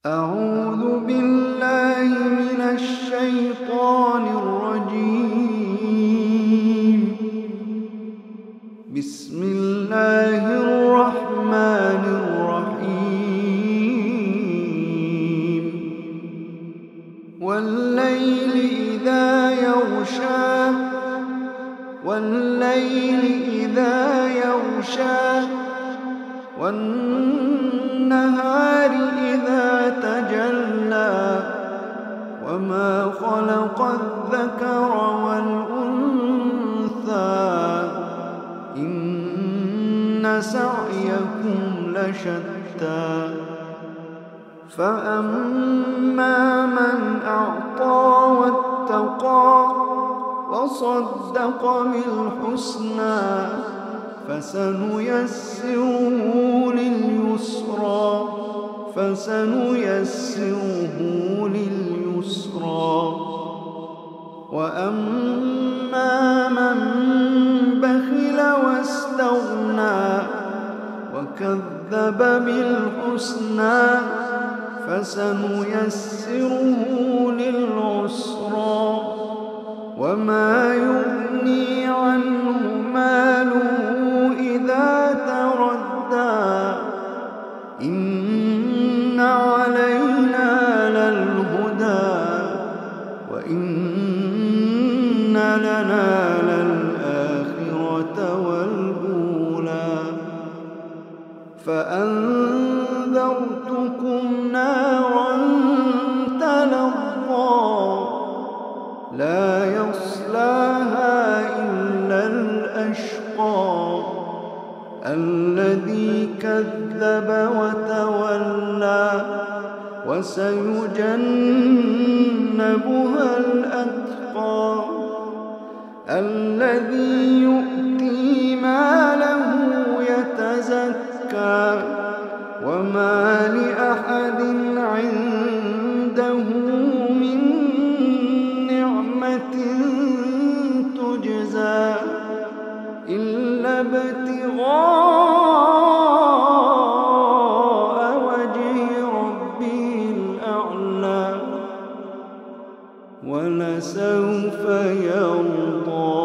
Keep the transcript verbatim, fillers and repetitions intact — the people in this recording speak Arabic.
أعوذ بالله من الشيطان الرجيم. بسم الله الرحمن الرحيم. والليل إذا يغشى والليل إذا يغشى والنهار إذا تجلى وما خلق الذكر والأنثى إن سعيكم لشتى فأما من أعطى واتقى وصدق بالحسنى فسنيسره لليسرى فسنيسره لليسرى وأما من بخل واستغنى وكذب بالحسنى فسنيسره للعسرى وما يغني عنه ماله إذا تردى إن علينا للهدى وإن لنا للآخرة والأولى فأنذرتكم نارا تلظى لا يصلاها إلا الأشقى الذي كذب وتولى وسيجنبها الأتقى الذي يؤتي ماله يتزكى وما لأحد عنده من نعمة تجزى إلا ابتغاء وجه ربه الأعلى ولسوف يرضى.